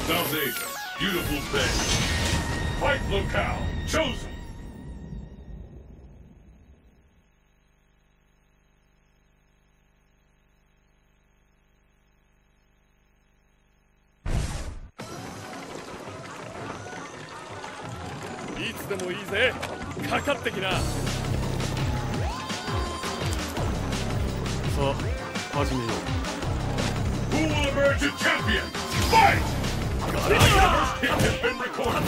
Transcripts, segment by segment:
Foundation, beautiful thing. Fight locale, chosen. いつでもいいぜ。かかってきな。さあ、始めよう。 Who will emerge a champion? Fight! The first hit has been recorded.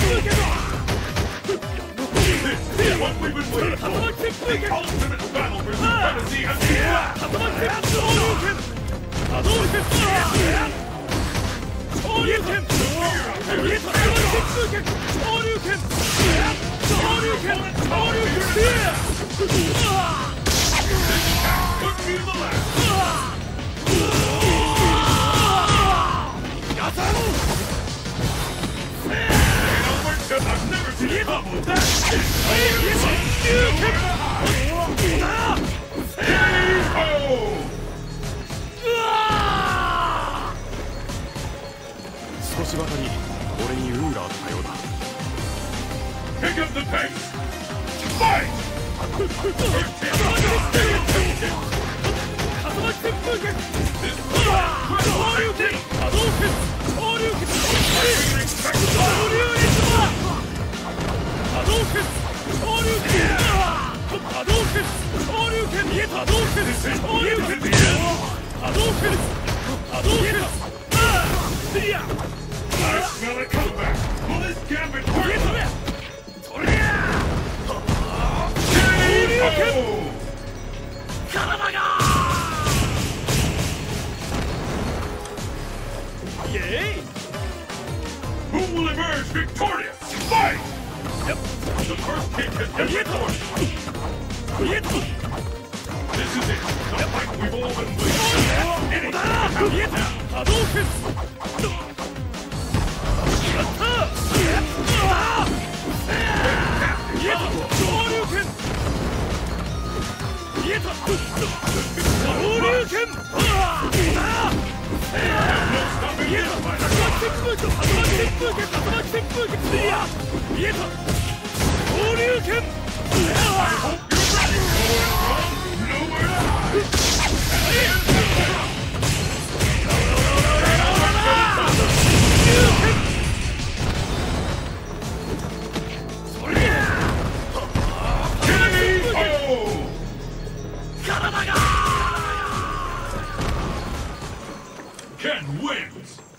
This is what we've been waiting for. The ultimate battle for supremacy has begun. Could be the last. I've never seen a combo that. Pick up the pace. Fight! I smell a comeback. Will this gambit work? Who will emerge victorious? Fight! Yep. The first kick has been recorded. This is it. The fight we've all been waiting for. Anything can happen now. Ken wins!